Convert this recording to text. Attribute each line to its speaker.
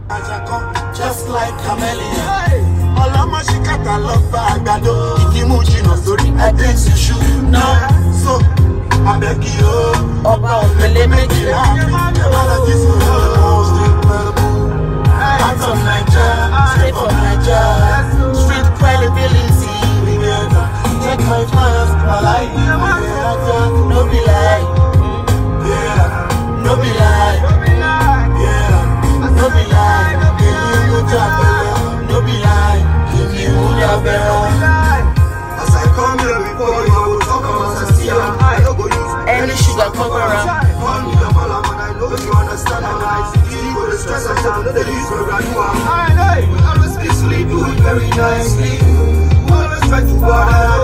Speaker 1: Just like chameleon. All of my shikata love bagado. If you move in a story, I dance you should know. So I beg you, about the limit. I'm from Nigeria, straight from Nigeria. Street credibility. Check my fans, my life. No be lie, no be lie, no be lie. No be lie, give you your best. As I come here before you, I will talk about the steer. I don't go use any sugar cover up. I know you understand how I see you with the stress of time. The use for I always peacefully do it very nicely. Always try to bother.